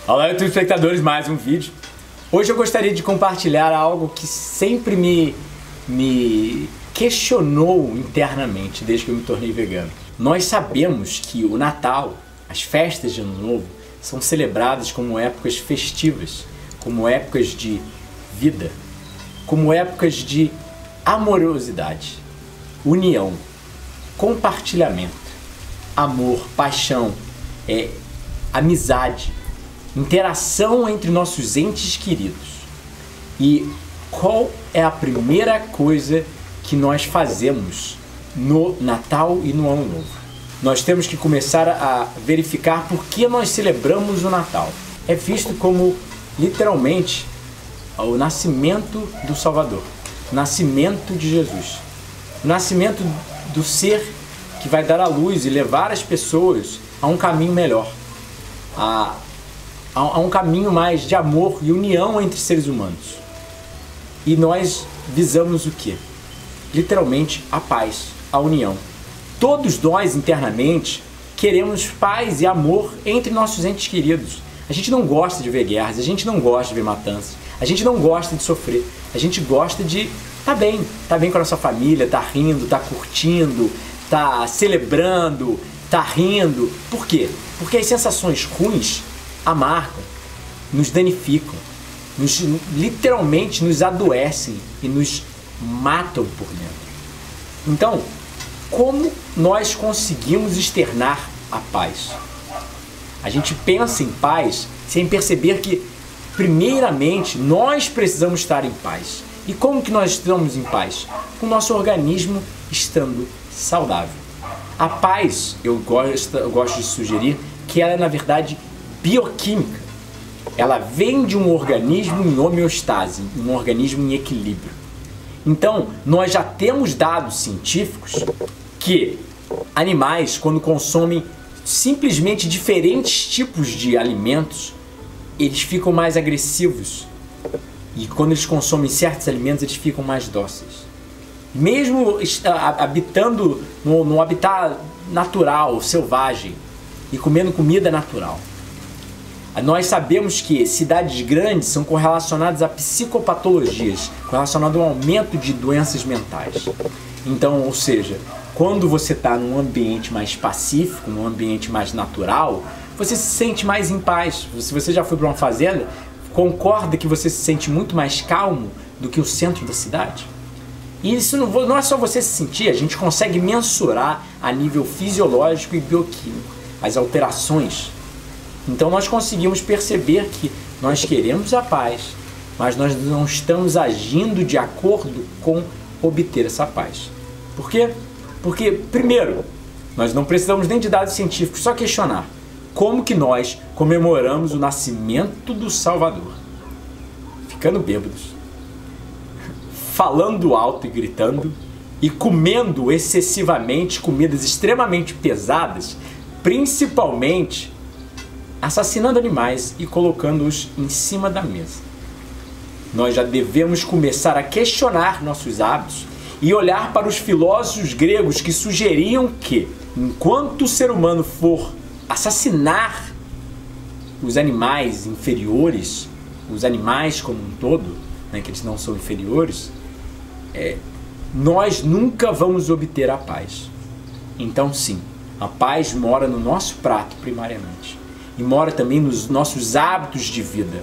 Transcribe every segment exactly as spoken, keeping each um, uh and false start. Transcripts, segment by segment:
Olá, YouTube espectadores, mais um vídeo. Hoje eu gostaria de compartilhar algo que sempre me, me questionou internamente desde que eu me tornei vegano. Nós sabemos que o Natal, as festas de Ano Novo, são celebradas como épocas festivas, como épocas de vida, como épocas de amorosidade, união, compartilhamento, amor, paixão, é, amizade, interação entre nossos entes queridos. E qual é a primeira coisa que nós fazemos no Natal e no Ano Novo? Nós temos que começar a verificar por que nós celebramos o Natal. É visto como, literalmente, o nascimento do Salvador, o nascimento de Jesus, o nascimento do ser que vai dar a luz e levar as pessoas a um caminho melhor, a, a, a um caminho mais de amor e união entre seres humanos. E nós visamos o quê? Literalmente a paz, a união. Todos nós internamente queremos paz e amor entre nossos entes queridos. A gente não gosta de ver guerras, a gente não gosta de ver matanças, a gente não gosta de sofrer, a gente gosta de estar bem, estar bem com a nossa família, estar rindo, estar curtindo, estar celebrando, estar rindo. Por quê? Porque as sensações ruins amargam, nos danificam, nos, literalmente nos adoecem e nos matam por dentro. Então, como nós conseguimos externar a paz? A gente pensa em paz sem perceber que, primeiramente, nós precisamos estar em paz. E como que nós estamos em paz? Com o nosso organismo estando saudável. A paz, eu gosto, eu gosto de sugerir que ela é, na verdade, bioquímica. Ela vem de um organismo em homeostase, um organismo em equilíbrio. Então, nós já temos dados científicos que animais, quando consomem simplesmente diferentes tipos de alimentos, eles ficam mais agressivos. E quando eles consomem certos alimentos, eles ficam mais dóceis. Mesmo habitando no, no habitat natural, selvagem, e comendo comida natural. Nós sabemos que cidades grandes são correlacionadas a psicopatologias, correlacionadas ao aumento de doenças mentais. Então, ou seja, quando você está num ambiente mais pacífico, num ambiente mais natural, você se sente mais em paz. Se você já foi para uma fazenda, concorda que você se sente muito mais calmo do que o centro da cidade? E isso não, não é só você se sentir, a gente consegue mensurar a nível fisiológico e bioquímico as alterações. Então nós conseguimos perceber que nós queremos a paz, mas nós não estamos agindo de acordo com obter essa paz. Por quê? Porque, primeiro, nós não precisamos nem de dados científicos, só questionar como que nós comemoramos o nascimento do Salvador. Ficando bêbados, falando alto e gritando, e comendo excessivamente comidas extremamente pesadas, principalmente assassinando animais e colocando-os em cima da mesa. Nós já devemos começar a questionar nossos hábitos e olhar para os filósofos gregos que sugeriam que, enquanto o ser humano for assassinar os animais inferiores, os animais como um todo, né, que eles não são inferiores, é, nós nunca vamos obter a paz. Então sim, a paz mora no nosso prato primariamente. E mora também nos nossos hábitos de vida.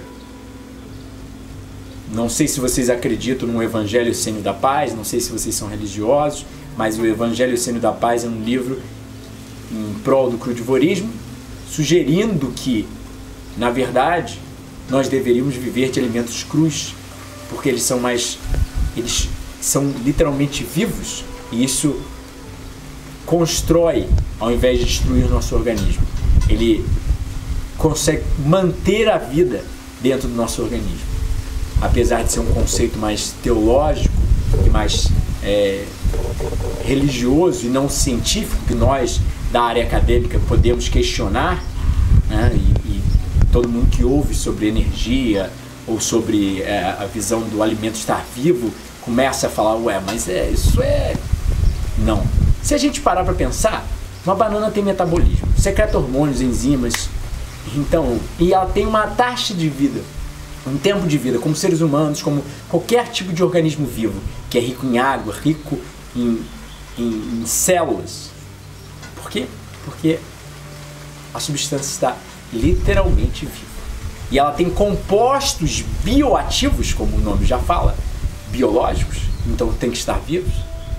Não sei se vocês acreditam no Evangelho Essênio da Paz, não sei se vocês são religiosos, mas o Evangelho Essênio da Paz é um livro em prol do crudivorismo, sugerindo que, na verdade, nós deveríamos viver de alimentos crus, porque eles são mais, eles são literalmente vivos, e isso constrói, ao invés de destruir o nosso organismo. Ele consegue manter a vida dentro do nosso organismo. Apesar de ser um conceito mais teológico e mais é, religioso e não científico, que nós da área acadêmica podemos questionar, né? e, e todo mundo que ouve sobre energia ou sobre é, a visão do alimento estar vivo começa a falar, ué, mas é, isso é... Não. Se a gente parar para pensar, uma banana tem metabolismo, secreta hormônios, enzimas, Então, e ela tem uma taxa de vida, um tempo de vida, como seres humanos, como qualquer tipo de organismo vivo, que é rico em água, rico em, em, em células. Por quê? Porque a substância está literalmente viva. E ela tem compostos bioativos, como o nome já fala, biológicos, então tem que estar vivos,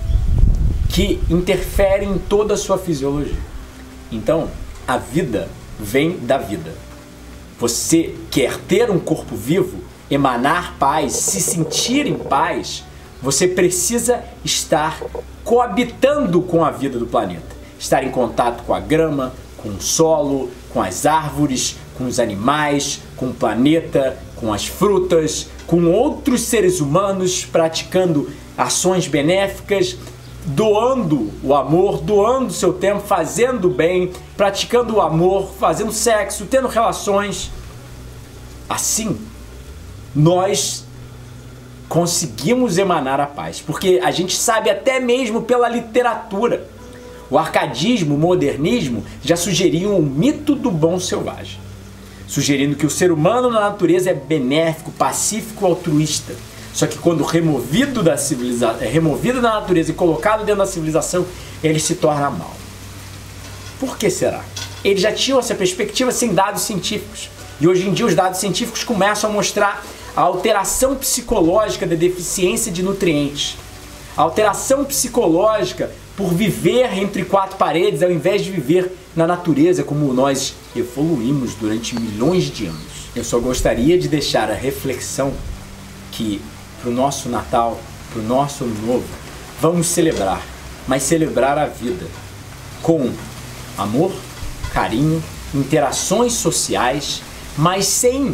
que interferem em toda a sua fisiologia. Então, a vida vem da vida. Você quer ter um corpo vivo, emanar paz, se sentir em paz, você precisa estar coabitando com a vida do planeta. Estar em contato com a grama, com o solo, com as árvores, com os animais, com o planeta, com as frutas, com outros seres humanos, praticando ações benéficas, doando o amor, doando seu tempo, fazendo bem, praticando o amor, fazendo sexo, tendo relações. Assim, nós conseguimos emanar a paz, porque a gente sabe até mesmo pela literatura. O arcadismo, o modernismo já sugeriam o mito do bom selvagem, sugerindo que o ser humano na natureza é benéfico, pacífico, altruísta. Só que quando removido da civilização, é removido da natureza e colocado dentro da civilização, ele se torna mal. Por que será? Eles já tinham essa perspectiva sem dados científicos. E hoje em dia os dados científicos começam a mostrar a alteração psicológica da deficiência de nutrientes. A alteração psicológica por viver entre quatro paredes ao invés de viver na natureza como nós evoluímos durante milhões de anos. Eu só gostaria de deixar a reflexão que para o nosso Natal, para o nosso Ano Novo, vamos celebrar, mas celebrar a vida com amor, carinho, interações sociais, mas sem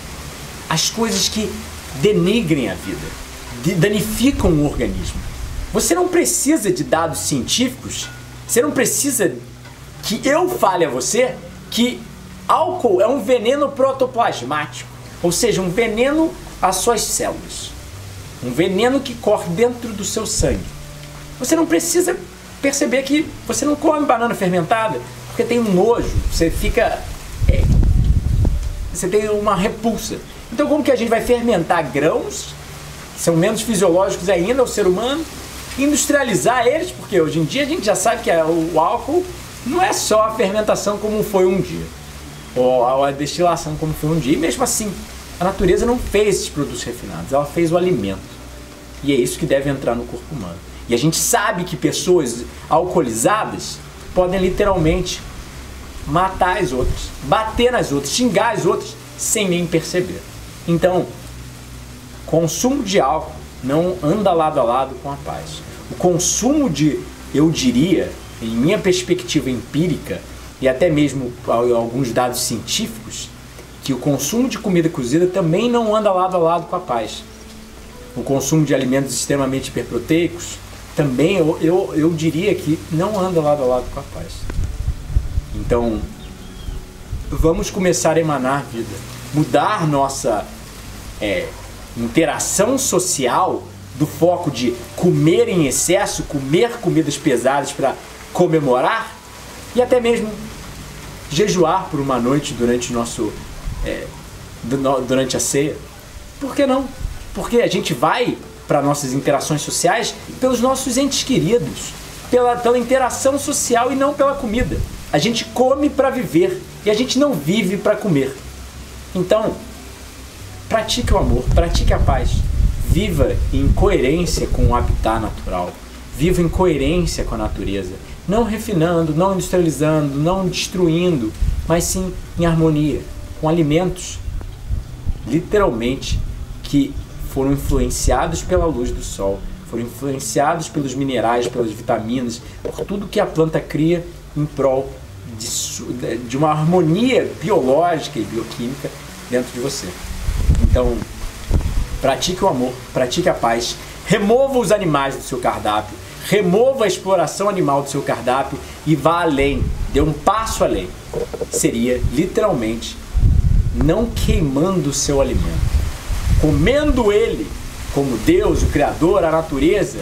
as coisas que denigrem a vida, danificam o organismo. Você não precisa de dados científicos, você não precisa que eu fale a você que álcool é um veneno protoplasmático, ou seja, um veneno às suas células, um veneno que corre dentro do seu sangue. Você não precisa perceber que você não come banana fermentada porque tem um nojo, você fica, é, você tem uma repulsa. Então como que a gente vai fermentar grãos, que são menos fisiológicos ainda ao ser humano, industrializar eles, porque hoje em dia a gente já sabe que o álcool não é só a fermentação como foi um dia, ou a destilação como foi um dia, e mesmo assim a natureza não fez esses produtos refinados, ela fez o alimento. E é isso que deve entrar no corpo humano. E a gente sabe que pessoas alcoolizadas podem literalmente matar as outras, bater nas outras, xingar as outras, sem nem perceber. Então, consumo de álcool não anda lado a lado com a paz. O consumo de, eu diria, em minha perspectiva empírica, e até mesmo alguns dados científicos, que o consumo de comida cozida também não anda lado a lado com a paz. O consumo de alimentos extremamente hiperproteicos também, eu, eu, eu diria que não anda lado a lado com a paz. Então, vamos começar a emanar vida, mudar nossa é, interação social do foco de comer em excesso, comer comidas pesadas para comemorar, e até mesmo jejuar por uma noite durante o nosso É, durante a ceia. Por que não? Porque a gente vai para nossas interações sociais pelos nossos entes queridos, pela, pela interação social e não pela comida. A gente come para viver e a gente não vive para comer. Então, pratique o amor, pratique a paz, viva em coerência com o habitat natural, viva em coerência com a natureza, não refinando, não industrializando, não destruindo, mas sim em harmonia, com alimentos, literalmente, que foram influenciados pela luz do sol, foram influenciados pelos minerais, pelas vitaminas, por tudo que a planta cria em prol de, de uma harmonia biológica e bioquímica dentro de você. Então, pratique o amor, pratique a paz, remova os animais do seu cardápio, remova a exploração animal do seu cardápio e vá além, dê um passo além. Seria, literalmente, não queimando o seu alimento, comendo ele como Deus, o Criador, a natureza,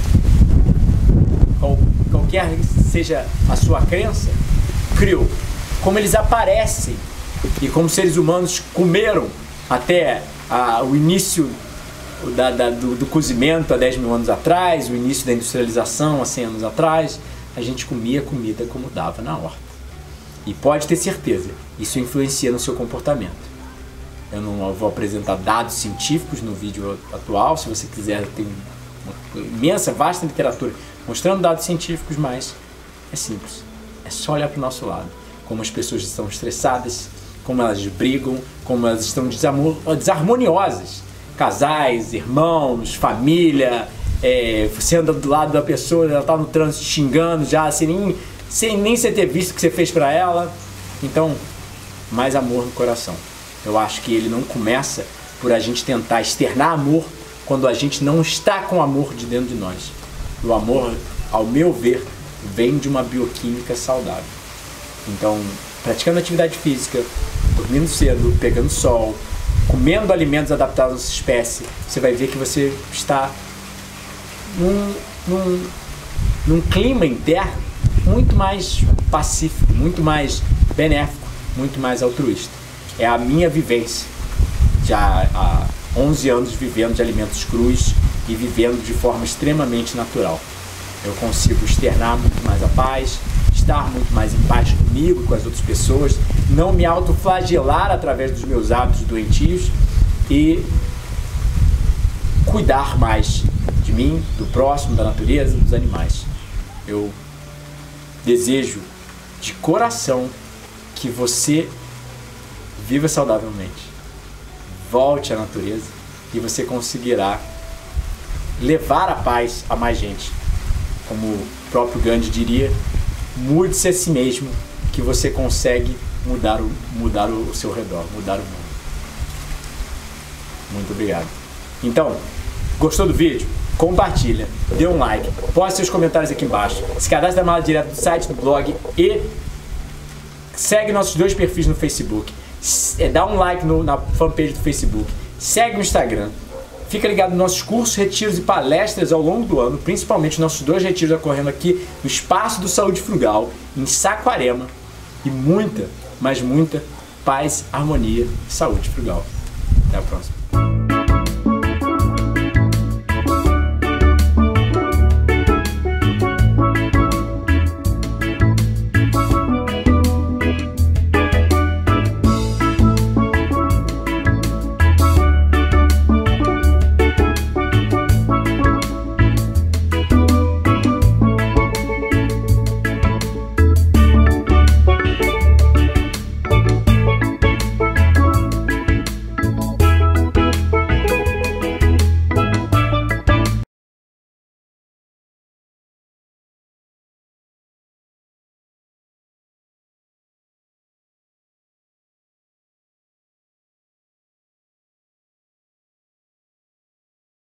qual, qualquer seja a sua crença, criou. Como eles aparecem e como seres humanos comeram até a, o início da, da, do, do cozimento há dez mil anos atrás, o início da industrialização há cem anos atrás, a gente comia comida como dava na horta. E pode ter certeza, isso influencia no seu comportamento. Eu não vou apresentar dados científicos no vídeo atual, se você quiser, tem uma imensa, vasta literatura mostrando dados científicos, mas é simples. É só olhar para o nosso lado. Como as pessoas estão estressadas, como elas brigam, como elas estão desarmoniosas. Casais, irmãos, família, é, você anda do lado da pessoa, ela está no trânsito xingando já, sem nem, sem nem você ter visto o que você fez para ela. Então, mais amor no coração. Eu acho que ele não começa por a gente tentar externar amor quando a gente não está com amor de dentro de nós. O amor, ao meu ver, vem de uma bioquímica saudável. Então, praticando atividade física, dormindo cedo, pegando sol, comendo alimentos adaptados à nossa espécie, você vai ver que você está num, num, num clima interno muito mais pacífico, muito mais benéfico, muito mais altruísta. É a minha vivência, já há onze anos vivendo de alimentos crus e vivendo de forma extremamente natural. Eu consigo externar muito mais a paz, estar muito mais em paz comigo, com as outras pessoas, não me autoflagelar através dos meus hábitos doentios e cuidar mais de mim, do próximo, da natureza, dos animais. Eu desejo de coração que você viva saudavelmente, volte à natureza e você conseguirá levar a paz a mais gente. Como o próprio Gandhi diria, mude-se a si mesmo que você consegue mudar o, mudar o seu redor, mudar o mundo. Muito obrigado. Então, gostou do vídeo? Compartilha, dê um like, poste seus comentários aqui embaixo, se cadastre na mala direto do site, do blog e segue nossos dois perfis no Facebook. Dá um like no, na fanpage do Facebook, segue no Instagram, fica ligado nos nossos cursos, retiros e palestras ao longo do ano, principalmente nossos dois retiros ocorrendo aqui no Espaço do Saúde Frugal, em Saquarema, e muita, mas muita paz, harmonia e saúde frugal. Até a próxima.